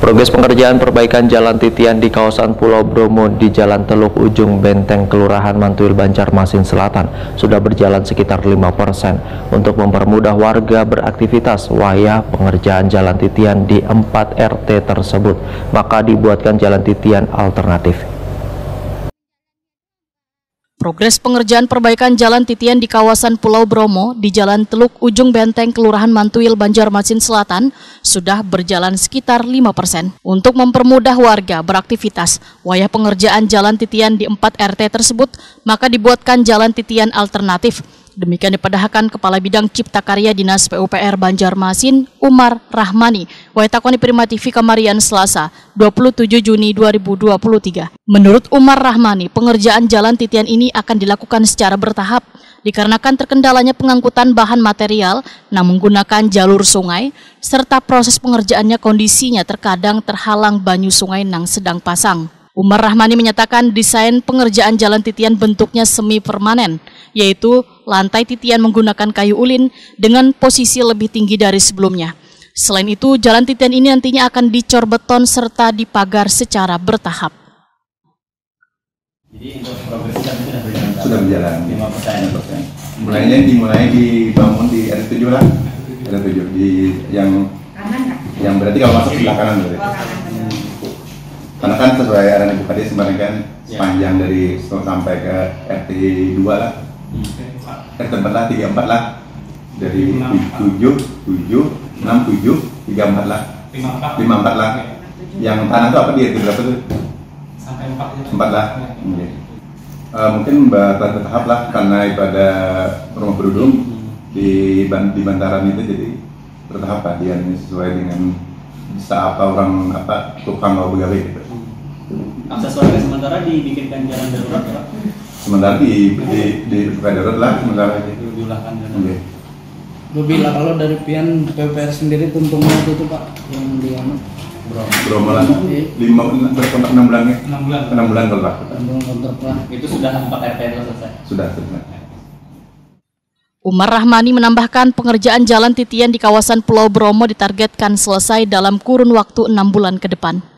Progres pengerjaan perbaikan Jalan Titian di kawasan Pulau Bromo di Jalan Teluk Ujung Benteng, Kelurahan Mantuil, Banjarmasin Selatan sudah berjalan sekitar 5%. Untuk mempermudah warga beraktivitas, wayah pengerjaan Jalan Titian di 4 RT tersebut, maka dibuatkan Jalan Titian alternatif. Progres pengerjaan perbaikan Jalan Titian di kawasan Pulau Bromo di Jalan Teluk Ujung Benteng, Kelurahan Mantuil, Banjarmasin Selatan sudah berjalan sekitar 5%. Untuk mempermudah warga beraktivitas, wayah pengerjaan Jalan Titian di 4 RT tersebut, maka dibuatkan Jalan Titian alternatif. Demikian dipadahkan Kepala Bidang Cipta Karya Dinas PUPR Banjarmasin, Umar Rahmani, Waitakoni Prima TV Kamarian Selasa, 27 Juni 2023. Menurut Umar Rahmani, pengerjaan Jalan Titian ini akan dilakukan secara bertahap, dikarenakan terkendalanya pengangkutan bahan material yang menggunakan jalur sungai, serta proses pengerjaannya kondisinya terkadang terhalang banyu sungai yang sedang pasang. Umar Rahmani menyatakan desain pengerjaan Jalan Titian bentuknya semi permanen, yaitu lantai titian menggunakan kayu ulin dengan posisi lebih tinggi dari sebelumnya. Selain itu, Jalan Titian ini nantinya akan dicor beton serta dipagar secara bertahap. Jadi untuk progresnya sudah berjalan 5%. Mulai dibangun di RT 7 lah, RT 7 di yang berarti kalau masuk sebelah kanan berarti. Karena kan sesuai arahan Ibu Kadis kemarin kan sepanjang dari sampai ke RT 2 lah, RT 4 lah, 34 lah, dari 7, 7, 6, 7, 34 lah, 54 lah. Yang tanah itu apa di RT berapa tuh? Sampai 4 lah. Mungkin bertahap lah, karena itu ada rumah berudung di bantaran itu, jadi bertahap lah dia sesuai dengan bisa apa orang tukang mau begawe gitu. Akses warga sementara dibikinkan jalan darurat ya Pak? Sementara di darurat lah sementara diulahkan jalan. Bila kalau dari pihak PUPR sendiri untungnya itu Pak yang di Bromo lah 6 bulan ya? 6 bulan kalau kontrak. Itu sudah 4 RT itu selesai? Sudah. Umar Rahmani menambahkan pengerjaan Jalan Titian di kawasan Pulau Bromo ditargetkan selesai dalam kurun waktu 6 bulan ke depan.